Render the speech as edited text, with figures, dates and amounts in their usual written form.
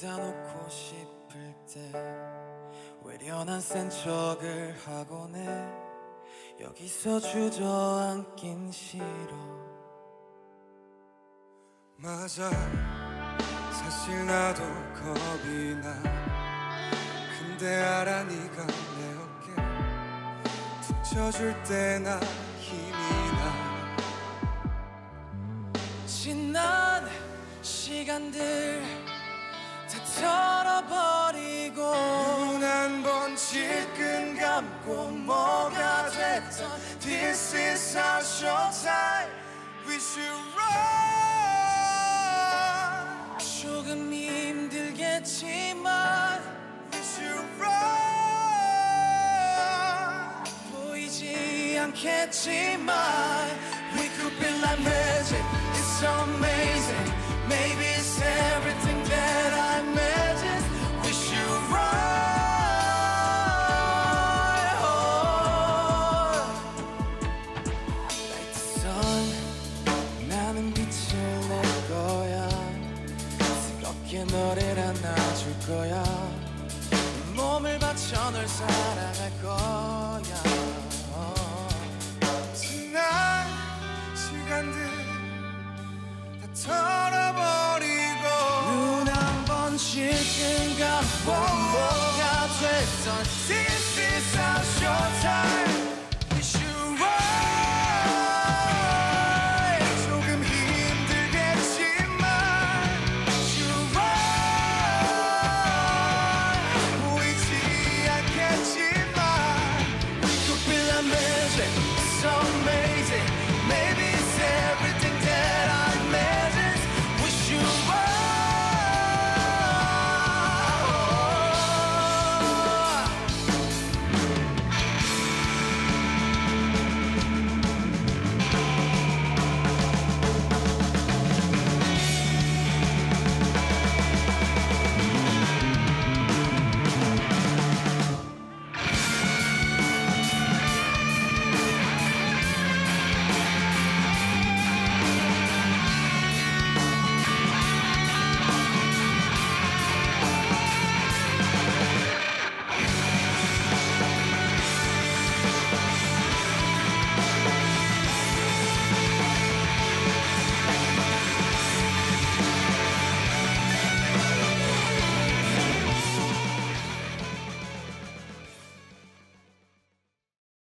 닫아놓고 싶을 때 외려 난 센 척을 하곤 해. 여기서 주저앉긴 싫어. 맞아, 사실 나도 겁이 나. 근데 알아, 네가 내 어깨 툭 쳐줄 때 나 힘이 나. 지난 시간들 다 털어버리고 눈 한 번 질끈 감고 뭐가 됐던 This is our showtime. We should run. 조금 힘들겠지만 We should run. 보이지 않겠지만 We could be like magic. It's so amazing. Maybe it's everything that I imagine. We should run. Like the sun. 나는 빛을 낼 거야. 뜨겁게 너를 안아줄 거야. 몸을 바쳐 널 사랑할 거야. 지난 시간들 다 털어버리고 눈 한 번 질끈 감고 뭐가 됐던 This is our showtime. We should run. 조금 힘들겠지만 We should run. 보이지 않겠지만 We could be like magic. So amazing.